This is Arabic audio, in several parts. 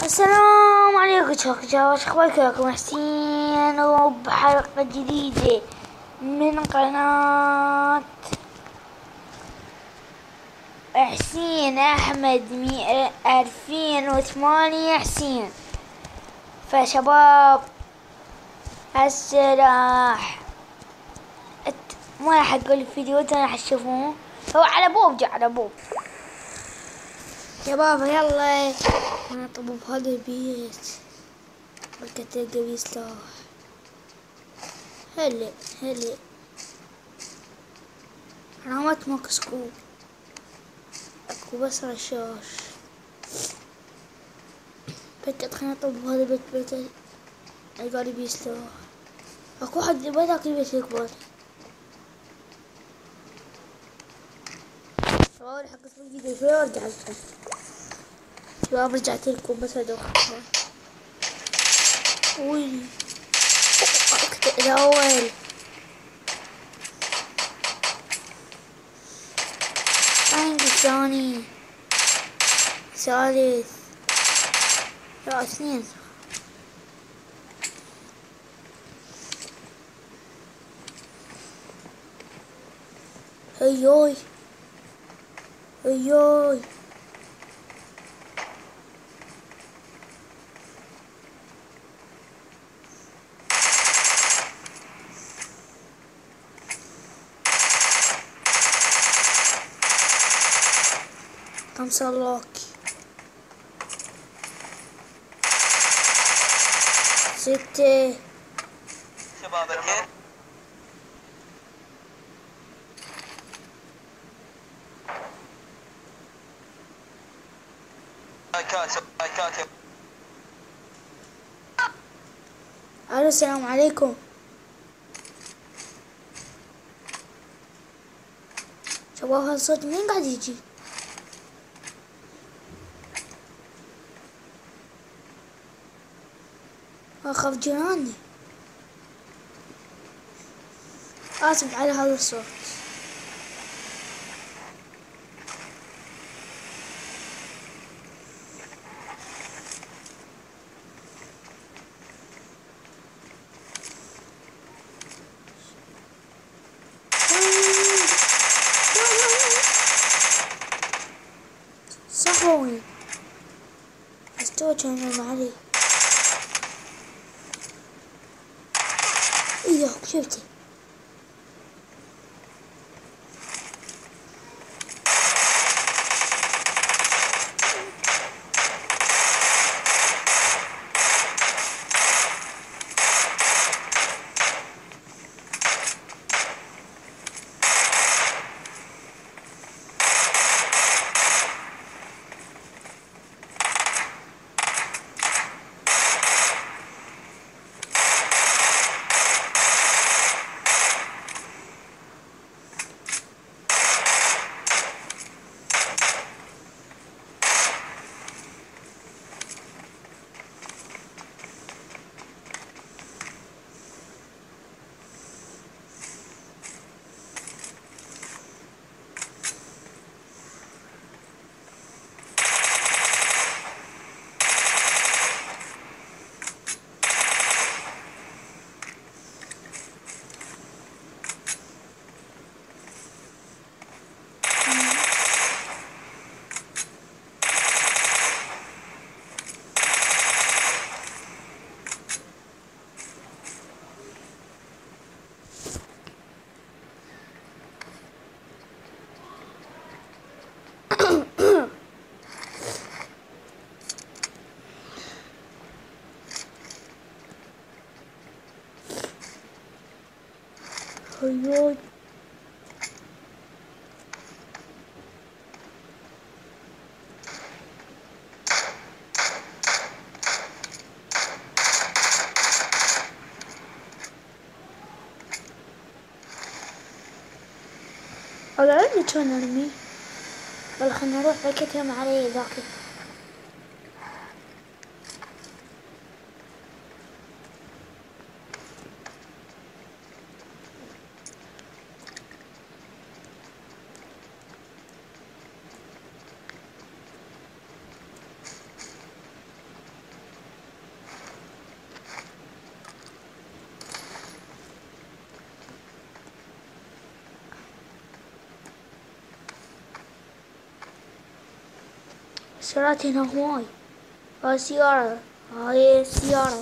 السلام عليكم شباب، وش اخباركم؟ حسين وبحلقة جديدة من قناة حسين احمد 2008 حسين. فشباب هسه ما راح اقول الفيديو، راح تشوفوه. هو على بوب، جاء على بوب شباب. يلا انا طب بهذا البيت بركة تلقى بيه سلاح. هلا علامات ماكو سكوب، اكو بس رشاش. فكرت خليني اطب بهذا البيت القى لي بيه سلاح. اكو حد بهذاك البيت الكبار. شباب حقت في الفيديو شوي وارجع لكم. شباب رجعت لكم بس ادوخ. وي الأول الثاني ثالث، لا اثنين. هيوي 5 لوك 6 شباب الخير. كاتب الو السلام عليكم شباب. هذا الصوت مين قاعد يجي؟ اخاف جيراني. اسف على هذا الصوت. صحوي استوى كان علي. ايه شفتي؟ هيوي هذا عندي كان ارمي. يلا خلنا نروح بكتهم علي ذاك. سيارات هنا هواي. هاي سيارة، هاي سيارة.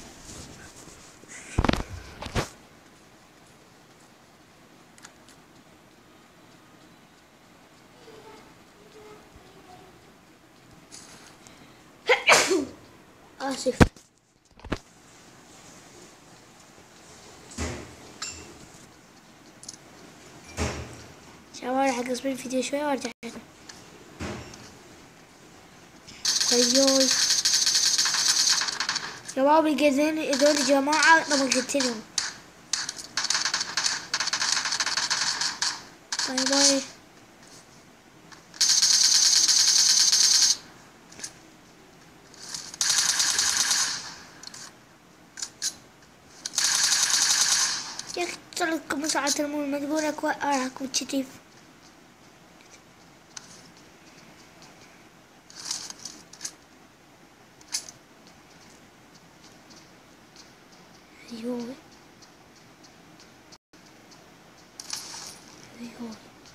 آسف. شباب راح أقص الفيديو شوي وأرجع لكم. أيوي شباب الجزين هذول جماعة لما قلت لهم. باي باي. يا أخي طلعتكم مساعدة المول ما تقولك وأراكم تشتيف. أيوه أيوه.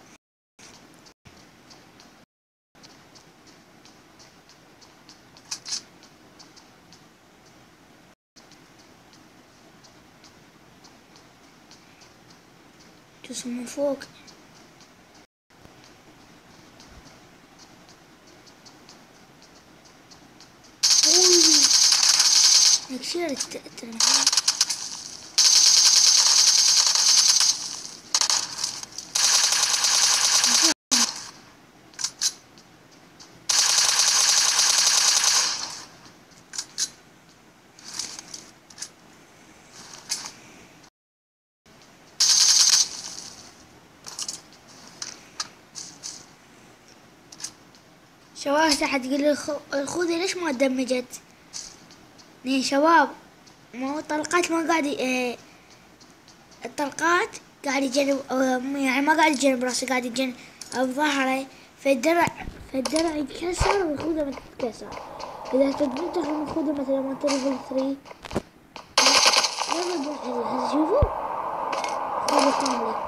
جسم من فوق. نكسر التلميذ. شباب هسه حتقول لي الخوذة ليش ما دمجت؟ يا شباب ما هو الطلقات ما قاعد الطلقات قاعد يجنب، يعني ما قاعد يجنب راسي، قاعد يجنب بظهري، فالدرع يتكسر والخوذة ما تتكسر. إذا تبون تاخذون الخوذة مثلا ما تليفل 3 يلا بنحلها. شوفوا خوذة كاملة.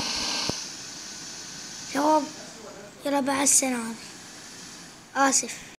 شباب يلا مع السلامة. آسف.